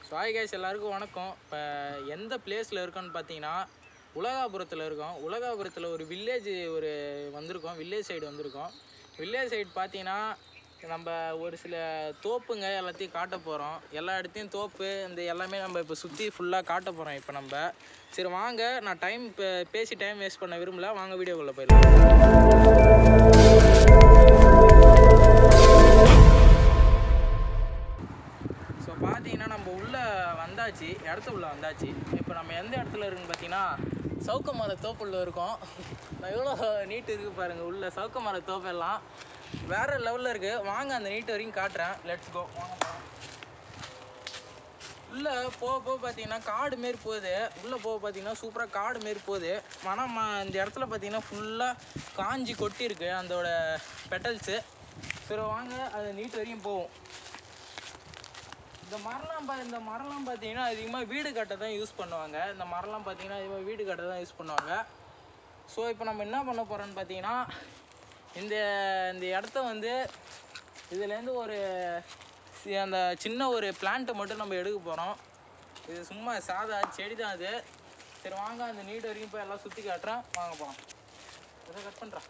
Hi guys, எல்லாருக்கும் வணக்கம். இப்போ எந்த பிளேஸில் இருக்கோன்னு பார்த்தீங்கன்னா உலகாபுரத்தில் இருக்கோம். உலகாபுரத்தில் ஒரு வில்லேஜ் வந்திருக்கோம். வில்லேஜ் சைடு வந்திருக்கோம். வில்லேஜ் சைடு பார்த்தீங்கன்னா நம்ம ஒரு சில தோப்புங்க எல்லாத்தையும் காட்ட போகிறோம். எல்லா இடத்தையும் தோப்பு இந்த எல்லாமே நம்ம இப்போ சுற்றி ஃபுல்லாக காட்ட போகிறோம். இப்போ நம்ம சரி வாங்க, நான் இப்போ பேசி டைம் வேஸ்ட் பண்ண விரும்பல, வாங்க வீடியோக்குள்ளே போயிடலாம். பார்த்தீங்கன்னா நம்ம உள்ளே வந்தாச்சு, இடத்துக்குள்ளே வந்தாச்சு. இப்போ நம்ம எந்த இடத்துல இருக்குன்னு பார்த்தீங்கன்னா சவுக்க மர தோப்புள்ள இருக்கோம். எவ்வளோ நீட்டு இருக்குது பாருங்கள். உள்ள சவுக்க மர தோப்பெல்லாம் வேறு லெவலில் இருக்குது. வாங்க அந்த நீட்டு வரைக்கும் காட்டுறேன். லெட்ஸ் கோ, வாங்க போகலாம். உள்ளே போக பார்த்தீங்கன்னா காடு மாரி போகுது. உள்ளே பார்த்தீங்கன்னா சூப்பராக காடு மாரி போகுது. ஆனால் இந்த இடத்துல பார்த்தீங்கன்னா ஃபுல்லாக காஞ்சி கொட்டி இருக்குது அதோட பெட்டல்ஸு. சரி வாங்க அது நீட்டு வரைக்கும் போவோம். இந்த மரம்லாம் பார்த்தீங்கன்னா அதிகமாக வீடு கட்ட தான் யூஸ் பண்ணுவாங்க. இந்த மரம்லாம் பார்த்தீங்கன்னா அதிகமாக வீடு கட்ட தான் யூஸ் பண்ணுவாங்க. ஸோ இப்போ நம்ம என்ன பண்ண போகிறோன்னு பார்த்தீங்கன்னா இந்த இடத்த இதுலேருந்து அந்த சின்ன ஒரு பிளான்ட்டை மட்டும் நம்ம எடுக்க போகிறோம். இது சும்மா சாதா செடி தான் அது. சரி வாங்க அந்த நீடு வரைக்கும் போய் எல்லாம் சுற்றி காட்டுறேன், வாங்க போகலாம். இதை கட் பண்ணுறேன்.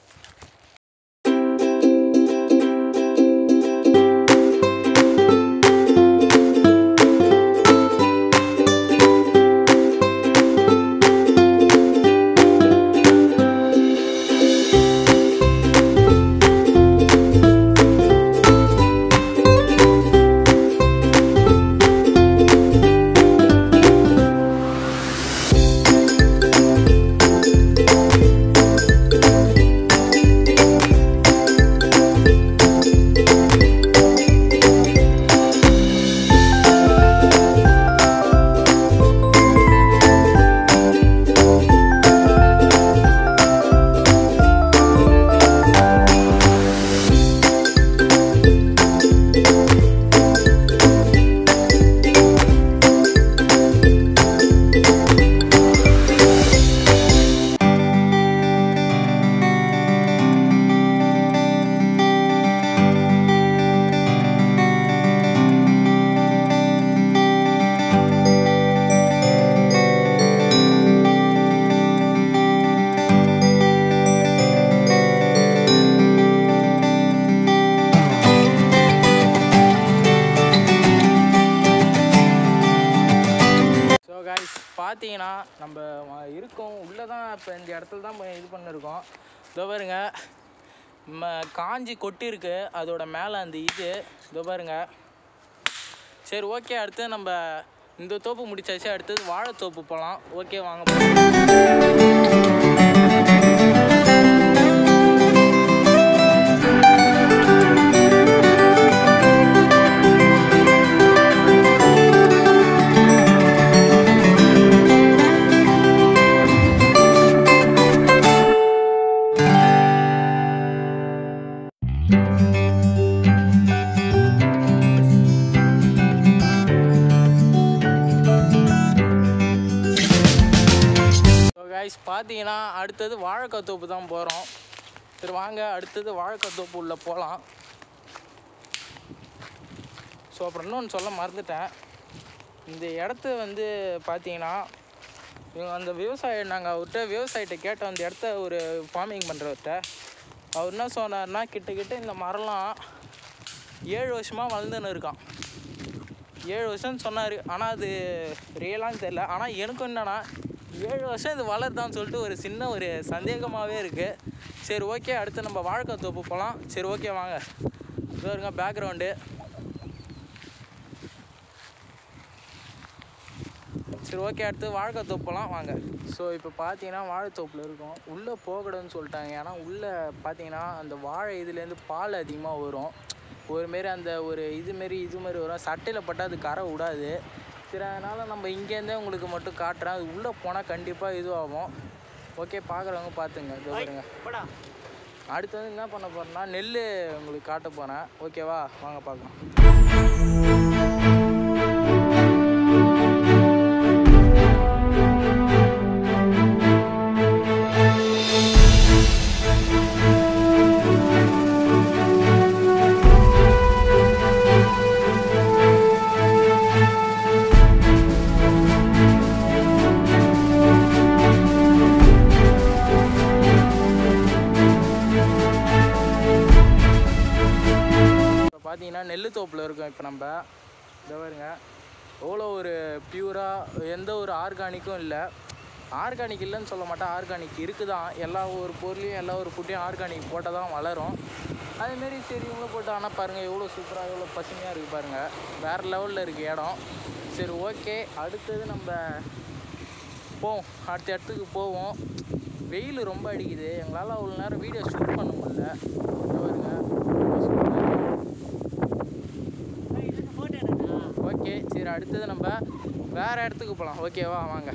பார்த்தீங்கன்னா நம்ம இருக்கோம் உள்ளே தான். இப்போ இந்த இடத்துல தான் இது பண்ணிருக்கோம். இதோ பாருங்க, காஞ்சி கொட்டிருக்கு அதோட மேலே அந்த இதோ பாருங்க. சரி ஓகே, அடுத்து நம்ம இந்த தோப்பு முடிச்சாச்சு. அடுத்தது வாழைத்தோப்பு போகலாம். ஓகே வாங்க போகலாம். பார்த்தீங்கன்னா அடுத்தது வாழைக்காய் தோப்பு தான் போகிறோம். சரி வாங்க அடுத்தது வாழைக்காய் தோப்பு உள்ளே போகலாம். ஸோ அப்புறம் இன்னொன்று சொல்ல மறந்துட்டேன். இந்த இடத்த பார்த்தீங்கன்னா அந்த நாங்கள் அவர்கிட்ட விவசாயிட்ட கேட்டோம். அந்த இடத்த ஒரு ஃபார்மிங் பண்ணுறவர்கிட்ட அவர் என்ன சொன்னார்னா, கிட்ட இந்த மரம்லாம் 7 வருஷமாக வளர்ந்துன்னு இருக்கான். 7 வருஷம்னு சொன்னார். ஆனால் அது ரியலான்னு தெரியல. ஆனால் எனக்கும் என்னென்னா 7 வருஷம் இது வளருதான்னு சொல்லிட்டு ஒரு சின்ன சந்தேகமாகவே இருக்குது. சரி ஓகே, அடுத்து நம்ம வாழைக்காய் தோப்பு போகலாம். சரி ஓகே வாங்க. இதோ இருங்க பேக்ரவுண்டு. சரி ஓகே, அடுத்து வாழைக்காய் தோப்பு போகலாம் வாங்க. ஸோ இப்போ பார்த்தீங்கன்னா வாழைத்தோப்பில் இருக்கோம். உள்ளே போகக்கூடாதுன்னு சொல்லிட்டாங்க. ஏன்னா உள்ளே பார்த்தீங்கன்னா அந்த வாழை இதுலேருந்து பால் அதிகமாக வரும். ஒருமாரி அந்த இது மாரி வரும். சட்டையில் பட்டால் அது கரை விடாது. சரி அதனால் நம்ம இங்கேருந்தே உங்களுக்கு மட்டும் காட்டுறேன். அது உள்ளே போனால் கண்டிப்பாக இதுவாகும். ஓகே, பார்க்குறவங்க பார்த்துங்க. இது பாருங்க. அடுத்து என்ன பண்ண போகிறேன்னா நெல் உங்களுக்கு காட்ட போகிறேன். ஓகேவா, வாங்க பார்க்கலாம். இப்போ நம்ம இதை பாருங்க எவ்வளோ ஒரு பியூராக எந்த ஒரு ஆர்கானிக்கும் இல்லை. ஆர்கானிக் இல்லைன்னு சொல்ல மாட்டேன், ஆர்கானிக் இருக்குது தான். எல்லா ஒரு பொருளையும் எல்லா ஒரு ஃபுட்டையும் ஆர்கானிக் போட்டால் தான் வளரும். அதேமாரி சரி இவங்க போட்டு ஆனால் பாருங்கள் எவ்வளோ சூப்பராக எவ்வளோ பசுமையாக இருக்குது பாருங்கள். வேறு லெவலில் இருக்குது இடம். சரி ஓகே, அடுத்தது நம்ம போவோம், அடுத்த இடத்துக்கு போவோம். வெயில் ரொம்ப அடிக்குது, எங்களால் அவ்வளோ நேரம் வீடியோ ஷூட் பண்ண முடியல. ஓகே சரி, அடுத்தது நம்ம வேறு இடத்துக்கு போகலாம். ஓகேவா, வாங்க.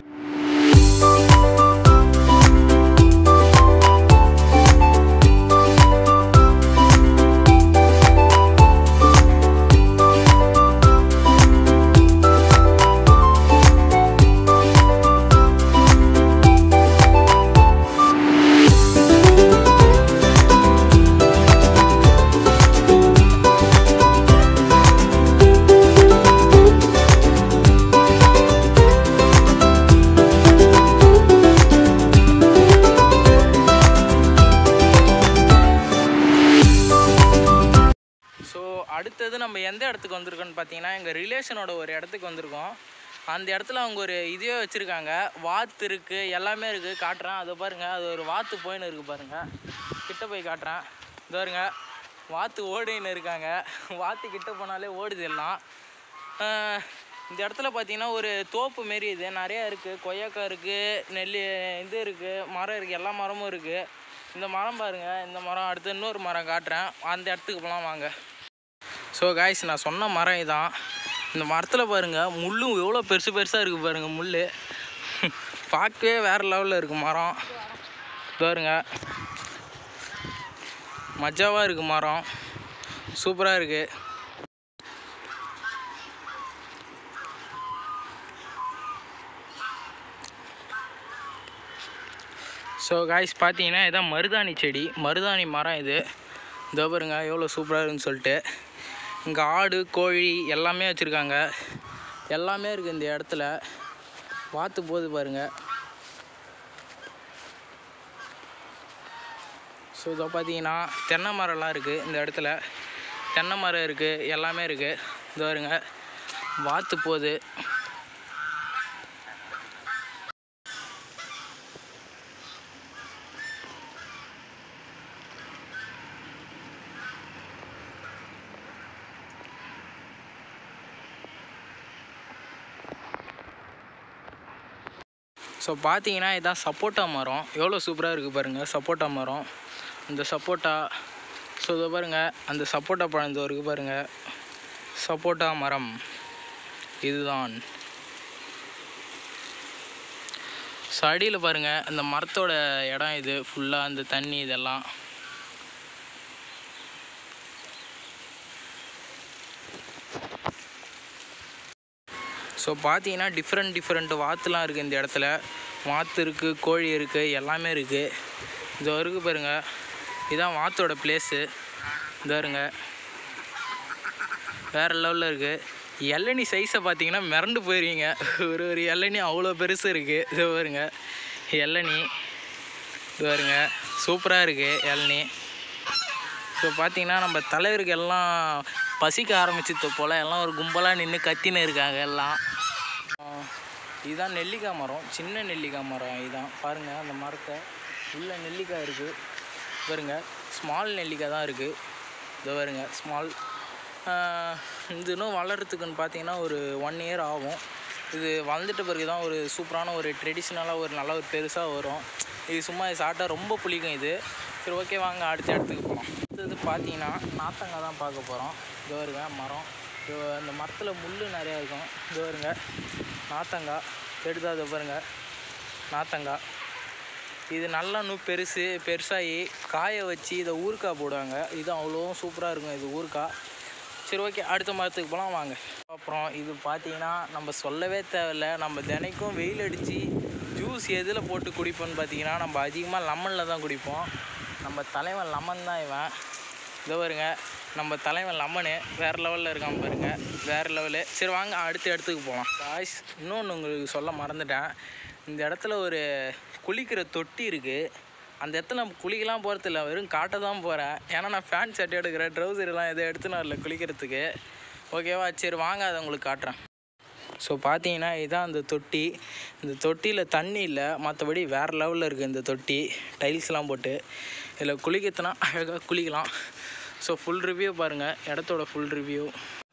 அடுத்தது நம்ம எந்த இடத்துக்கு வந்திருக்கோன்னு பார்த்தீங்கன்னா, எங்கள் ரிலேஷனோட ஒரு இடத்துக்கு வந்திருக்கோம். அந்த இடத்துல அவங்க ஒரு இதுவே வச்சுருக்காங்க, வாத்து இருக்குது, எல்லாமே இருக்குது. காட்டுறேன், அதை பாருங்கள். அது ஒரு வாத்து போயின்னு இருக்குது பாருங்கள். கிட்ட போய் காட்டுறேன். இது பாருங்க, வாத்து ஓடின்னு இருக்காங்க. வாத்து கிட்ட போனாலே ஓடுது எல்லாம். இந்த இடத்துல பார்த்தீங்கன்னா ஒரு தோப்பு மாரி இது நிறையா இருக்குது. கொய்யாக்காய் இருக்குது, நெல் இது இருக்குது, மரம் இருக்குது, எல்லா மரமும் இருக்குது. இந்த மரம் பாருங்கள், இந்த மரம். அடுத்து இன்னொரு மரம் காட்டுறேன், அந்த இடத்துக்கு போகலாம் வாங்க. ஸோ காய்ஸ், நான் சொன்ன மரம் இதான். இந்த மரத்தில் பாருங்கள் முள்ளும் எவ்வளோ பெருசு பெருசாக இருக்குது பாருங்கள். முள் பார்க்கவே வேறு லெவலில் இருக்குது மரம். பாருங்க, மஜாவாக இருக்குது மரம், சூப்பராக இருக்குது. ஸோ காய்ஸ் பார்த்தீங்கன்னா இதான் மருதாணி செடி, மருதாணி மரம் இது. இதோ பாருங்க எவ்வளோ சூப்பராக இருக்குன்னு சொல்லிட்டு. இங்கே ஆடு கோழி எல்லாமே வச்சுருக்காங்க, எல்லாமே இருக்குது இந்த இடத்துல. வாத்து போகுது பாருங்கள். ஸோ இதை பார்த்தீங்கன்னா தென்னை மரம்லாம் இருக்குது இந்த இடத்துல. தென்னை மரம் இருக்குது, எல்லாமே இருக்குது. இது பாருங்க, வாத்து போகுது. ஸோ பார்த்தீங்கன்னா இதான் சப்போட்டா மரம், எவ்வளோ சூப்பராக இருக்குது பாருங்கள். சப்போட்டா மரம், இந்த சப்போட்டா. ஸோ இதை பாருங்கள், அந்த சப்போட்டா பழம் இந்த இருக்குது பாருங்கள். சப்போட்டா மரம் இதுதான். ஸோ அடியில் பாருங்கள், அந்த மரத்தோட இடம் இது ஃபுல்லாக, அந்த தண்ணி இதெல்லாம். ஸோ பார்த்தீங்கன்னா டிஃப்ரெண்ட் வாத்துலாம் இருக்குது இந்த இடத்துல. வாத்து இருக்குது, கோழி இருக்குது, எல்லாமே இருக்குது. இது இருக்குது பாருங்கள், இதுதான் வாத்தோட பிளேஸு. இது பாருங்க, வேறு லெவலில் இருக்குது. இளநி சைஸை பார்த்தீங்கன்னா மிரண்டு போயிருவீங்க. ஒரு இளநி அவ்வளோ பெருசு இருக்குது. இது பாருங்க இளநி, இது பாருங்க சூப்பராக இருக்குது இளநி. ஸோ பார்த்தீங்கன்னா நம்ம தலைவருக்கு எல்லாம் பசிக்க ஆரம்பிச்சது போல் எல்லாம் ஒரு கும்பலாக நின்று கத்தின்னு இருக்காங்க எல்லாம். இதுதான் நெல்லிக்காய் மரம், சின்ன நெல்லிக்காய் மரம். இதுதான் பாருங்கள், அந்த மரத்தை உள்ள நெல்லிக்காய் இருக்குது பாருங்க. ஸ்மால் நெல்லிக்காய் தான் இருக்குது. இது பாருங்க ஸ்மால். இது இன்னும் வளர்கிறதுக்குன்னு பார்த்தீங்கன்னா ஒரு 1 இயர் ஆகும். இது வளர்ந்துட்ட பிறகு தான் ஒரு சூப்பரான ஒரு ட்ரெடிஷ்னலாக ஒரு நல்ல ஒரு பெருசாக வரும். இது சும்மா சாப்பிட்டா ரொம்ப பிடிக்கும் இது. சரி ஓகே, வாங்க அடுத்த இடத்துக்கு போகலாம். அடுத்தது பார்த்தீங்கன்னா நாத்தங்காய் தான் பார்க்க போகிறோம். இது வருங்க மரம். இந்த மரத்தில் முள் நிறையா இருக்கும். இது வருங்க நாத்தங்காய், எடுத்து அதை பாருங்க நாத்தங்காய். இது நல்லா இன்னும் பெருசாகி காய வச்சு இதை ஊறுக்காய் போடுவாங்க. இது அவ்வளோ சூப்பராக இருக்கும் இது ஊறுக்காய். சரி ஓகே, அடுத்த மரத்துக்கு போகலாம் வாங்க. அப்புறம் இது பார்த்தீங்கன்னா நம்ம சொல்லவே தேவையில்லை, நம்ம தினைக்கும் வெயில் அடித்து ஜூஸ் எதில் போட்டு குடிப்போம்னு பார்த்தீங்கன்னா நம்ம அதிகமாக லெமனில் தான் குடிப்போம். நம்ம தலைவன் லெமன் தான் இவன். இதை பாருங்க, நம்ம தலைவன் லெமனு வேறு லெவலில் இருக்கான் பாருங்கள், வேறு லெவலு. சரி வாங்க அடுத்த இடத்துக்கு போகலாம். காய்ஸ், இன்னொன்று உங்களுக்கு சொல்ல மறந்துட்டேன். இந்த இடத்துல ஒரு குளிக்கிற தொட்டி இருக்குது. அந்த இடத்துல நம்ம குளிக்கலாம் போகிறதில்ல, வெறும் காட்ட தான் போகிறேன். ஏன்னா நான் ஃபேண்ட் ஷர்ட் எடுக்கிறேன், ட்ரௌசர்லாம் எதுவும் எடுத்துன்னு வரல குளிக்கிறதுக்கு. ஓகேவா? சரி வாங்க அதை உங்களுக்கு காட்டுறேன். ஸோ பார்த்தீங்கன்னா இதுதான் அந்த தொட்டி. இந்த தொட்டியில் தண்ணி இல்லை, மற்றபடி வேறு லெவலில் இருக்குது இந்த தொட்டி. டைல்ஸ்லாம் போட்டு இதில் குளிக்கிறதுனா அழகாக குளிக்கலாம். ஸோ ஃபுல் ரிவ்யூ பாருங்கள், இடத்தோட ஃபுல் ரிவ்யூ.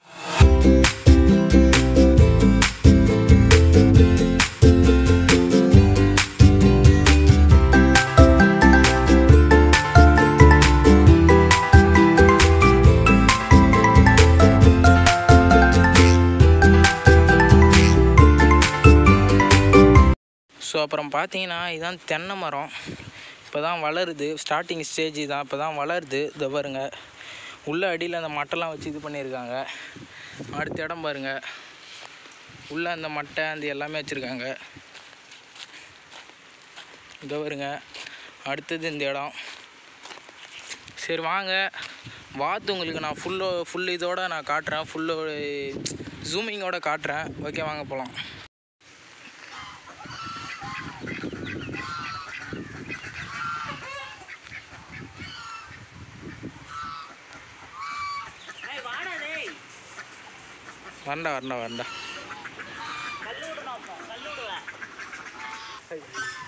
ஸோ அப்புறம் பார்த்தீங்கன்னா இதுதான் தென்னை மரம். இப்போ தான் வளருது, ஸ்டார்டிங் ஸ்டேஜ் தான், இப்போ தான் வளருது. இதை பாருங்கள், உள்ள அடியில் அந்த மட்டைலாம் வச்சு இது பண்ணியிருக்காங்க. அடுத்த இடம் பாருங்கள், உள்ளே அந்த மட்டை அந்த எல்லாமே வச்சுருக்காங்க. இதை பாருங்க, அடுத்தது இந்த இடம். சரி வாங்க வாத்து உங்களுக்கு நான் ஃபுல் இதோட நான் காட்டுறேன், ஃபுல்லு ஜூமிங்கோட காட்டுறேன். ஓகே வாங்க போகலாம். வரண்டா.